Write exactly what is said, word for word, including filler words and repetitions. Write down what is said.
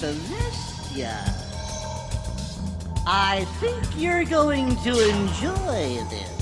bestia. I think you're going to enjoy this.